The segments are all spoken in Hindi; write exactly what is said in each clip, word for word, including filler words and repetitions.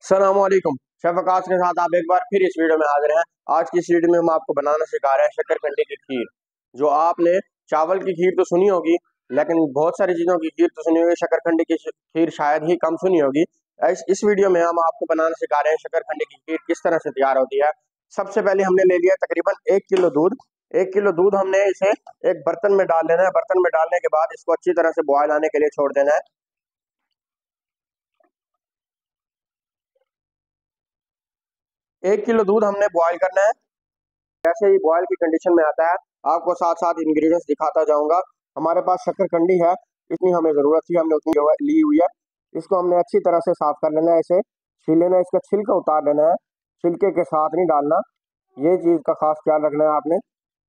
अस्सलामुअलैकुम। शेफ आकाश के साथ आप एक बार फिर इस वीडियो में हाजिर हैं। आज की इस वीडियो में हम आपको बनाना सिखा रहे हैं शकरकंदी की खीर। जो आपने चावल की खीर तो सुनी होगी, लेकिन बहुत सारी चीज़ों की खीर तो सुनी होगी, शकरकंदी की खीर शायद ही कम सुनी होगी। इस, इस वीडियो में हम आपको बनाना सिखा रहे हैं शकरकंदी की खीर किस तरह से तैयार होती है। सबसे पहले हमने ले लिया तकरीबन एक किलो दूध। एक किलो दूध हमने इसे एक बर्तन में डाल लेना है। बर्तन में डालने के बाद इसको अच्छी तरह से बॉयल आने के लिए छोड़ देना है। एक किलो दूध हमने बॉयल करना है। जैसे ही बॉयल की कंडीशन में आता है, आपको साथ साथ इंग्रेडिएंट्स दिखाता जाऊंगा। हमारे पास शक्करकंदी है, इतनी हमें ज़रूरत थी, हमने उतनी जो है ली हुई है। इसको हमने अच्छी तरह से साफ कर लेना है, इसे छील लेना है, इसका छिलका उतार लेना है। छिलके के साथ नहीं डालना, ये चीज़ का खास ख्याल रखना है आपने।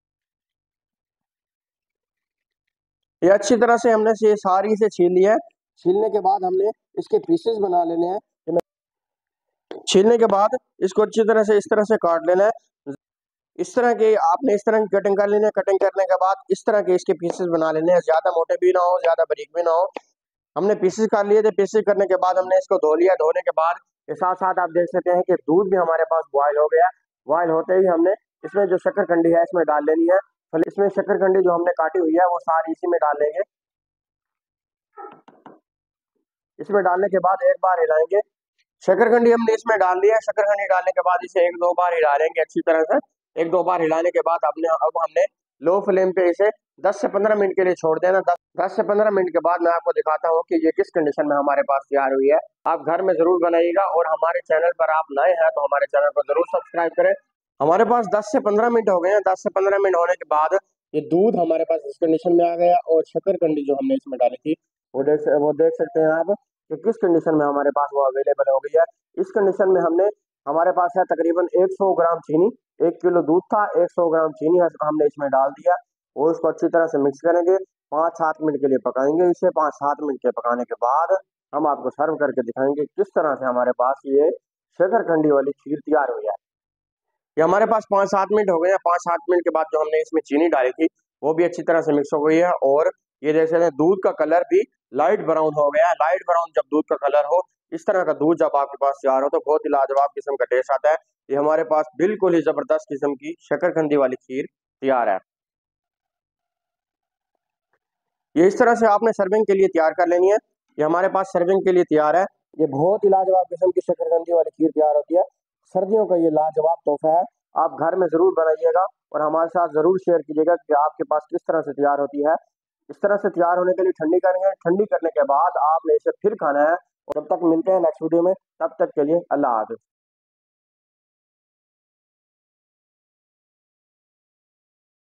ये अच्छी तरह से हमने से सारी से छील लिया है। छीलने के बाद हमने इसके पीसेस बना लेने हैं। छीलने के बाद इसको अच्छी तरह से इस तरह से काट लेना है। इस तरह के आपने इस तरह की कटिंग कर लेनी है। कटिंग करने के बाद इस तरह के इसके पीसेस बना लेने हैं, ज्यादा मोटे भी ना हो, ज्यादा बारीक भी ना हो। हमने पीसेस कर लिए थे। पीसेस करने के बाद हमने इसको धो लिया। धोने के बाद के साथ साथ आप देख सकते हैं कि दूध भी हमारे पास बॉयल हो गया। बॉयल होते ही हमने इसमें जो शक्करकंदी है इसमें डाल लेनी है। फिर इसमें शक्करकंदी जो हमने काटी हुई है वो सारी इसी में डाल लेंगे। इसमें डालने के बाद एक बार हिलाएंगे। शकरकंदी हमने इसमें डाल दिया है। शकरकंदी डालने के बाद इसे एक दो बार हिला लेंगे अच्छी तरह से। एक दो बार हिलाने के बाद अपने अब हमने लो फ्लेम पे इसे दस से पंद्रह मिनट के लिए छोड़ देना। दस दस से पंद्रह मिनट के बाद मैं आपको दिखाता हूँ कि ये किस कंडीशन में हमारे पास तैयार हुई है। आप घर में जरूर बनाइएगा, और हमारे चैनल पर आप नए हैं तो हमारे चैनल को जरूर सब्सक्राइब करें। हमारे पास दस से पंद्रह मिनट हो गए हैं। दस से पंद्रह मिनट होने के बाद ये दूध हमारे पास इस कंडीशन में आ गया, और शकरकंदी जो हमने इसमें डाली थी वो देख वो देख सकते हैं आप कि किस कंडीशन में हमारे पास वो अवेलेबल हो गई है। इस कंडीशन में हमने हमारे पास है तकरीबन सौ ग्राम चीनी। एक किलो दूध था, सौ ग्राम चीनी हमने इसमें डाल दिया, और इसको अच्छी तरह से मिक्स करेंगे। पाँच सात मिनट के लिए पकाएंगे इसे। पाँच सात मिनट के पकाने के बाद हम आपको सर्व करके दिखाएंगे किस तरह से हमारे पास ये शकरकंदी वाली खीर तैयार हुई है। ये हमारे पास पाँच सात मिनट हो गए हैं। पाँच सात मिनट के बाद जो हमने इसमें चीनी डाली थी वो भी अच्छी तरह से मिक्स हो गई है, और ये देख सकते हैं दूध का कलर भी लाइट ब्राउन हो गया है। लाइट ब्राउन जब दूध का कलर हो, इस तरह का दूध जब आपके पास तैयार हो तो बहुत ही लाजवाब किस्म का टेस्ट आता है। ये हमारे पास बिल्कुल ही जबरदस्त किस्म की शकरकंदी वाली खीर तैयार है। ये इस तरह से आपने सर्विंग के लिए तैयार कर लेनी है। ये हमारे पास सर्विंग के लिए तैयार है। ये बहुत ही लाजवाब किस्म की शकरकंदी वाली खीर तैयार होती है। सर्दियों का ये लाजवाब तोहफा है। आप घर में जरूर बनाइएगा, और हमारे साथ जरूर शेयर कीजिएगा कि आपके पास किस तरह से तैयार होती है। इस तरह से तैयार होने के लिए ठंडी करेंगे। ठंडी करने के बाद आपने इसे फिर खाना है। और तब तक मिलते हैं नेक्स्ट वीडियो में। तब तक के लिए अल्लाह हाफिज।